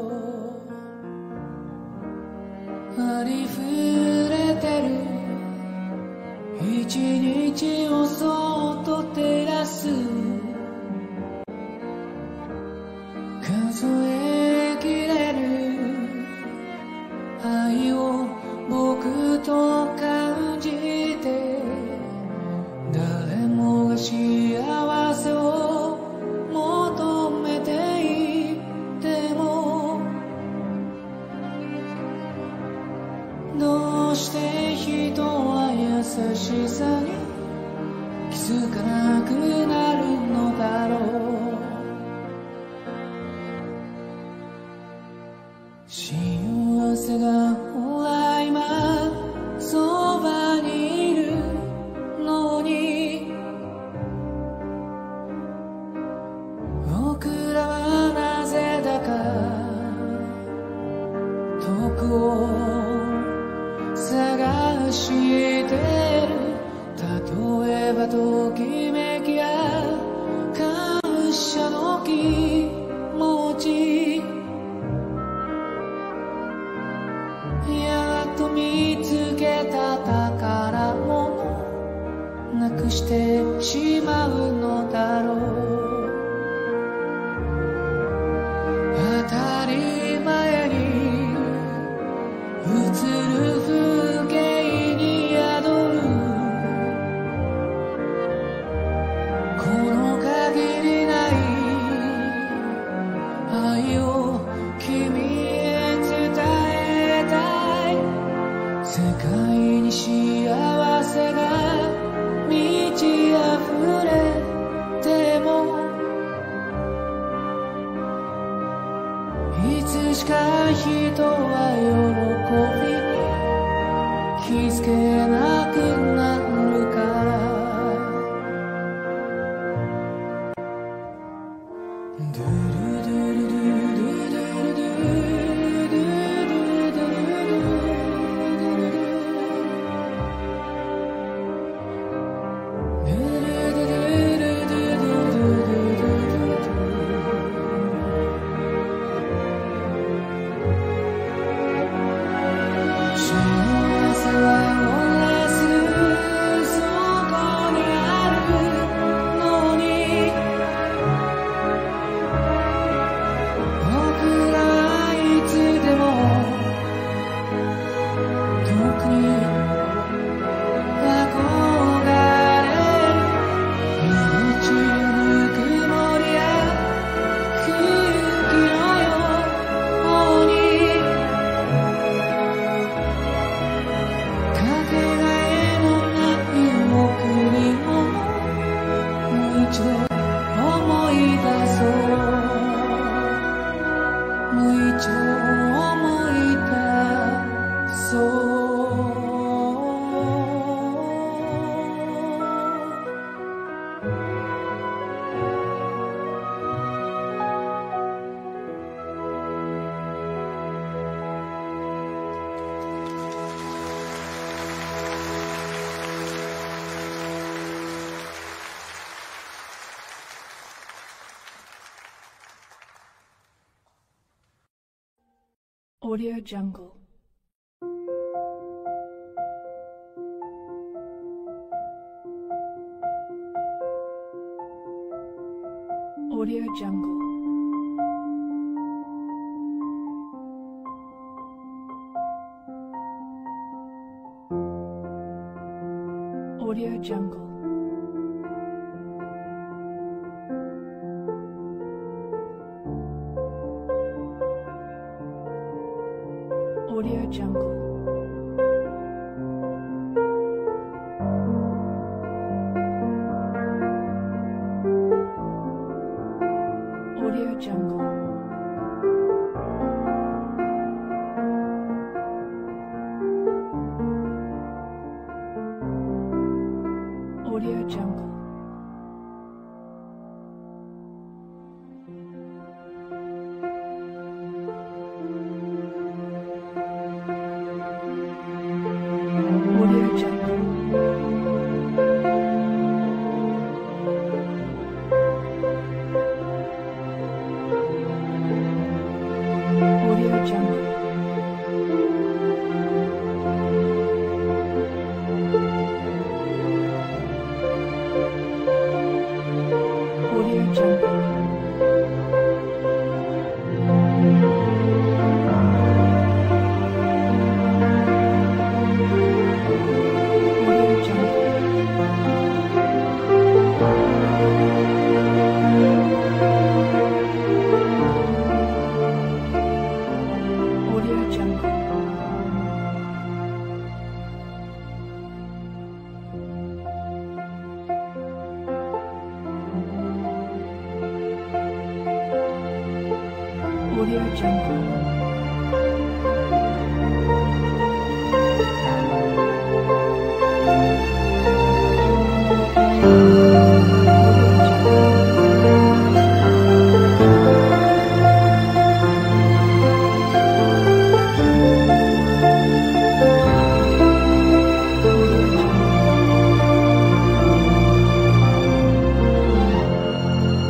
う。ありふれてる一日をそっと照らす、数えきれる愛を僕と感じて、誰もが幸せを求めていても、どうして人は優しさに気づかなくなるのだろう。幸せがほら今そばにいるのに、僕らはなぜだか遠くを探してる。例えばときめきや感謝の気持ち、やっと見つけた宝物、なくしてしまうのだろう。当たり前に映る風景に宿る、この限りない愛を君へ伝えたい。世界に幸せが満ち溢れても、いつしか人は喜びに気づけなくなるから。 Audio Jungle. Audio Jungle. Audio Jungle. Audio Jungle. Jungle. Audio Jungle. Audio Jungle. Audio Jungle. Audio Jungle.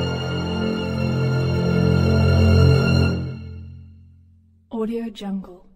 Audio Jungle.